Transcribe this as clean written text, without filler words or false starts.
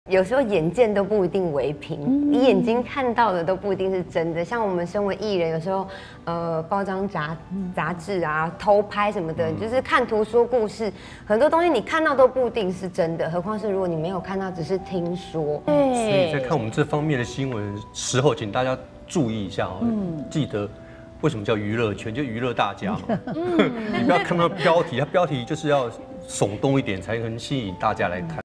有时候眼见都不一定为凭，你眼睛看到的都不一定是真的。像我们身为艺人，有时候报章杂志啊、偷拍什么的，就是看图说故事，很多东西你看到都不一定是真的，何况是如果你没有看到，只是听说。 所以在看我们这方面的新闻时候，请大家注意一下哦，记得。为什么叫娱乐圈？就娱乐大家嘛。你不要看到标题，它标题就是要耸动一点，才能吸引大家来看。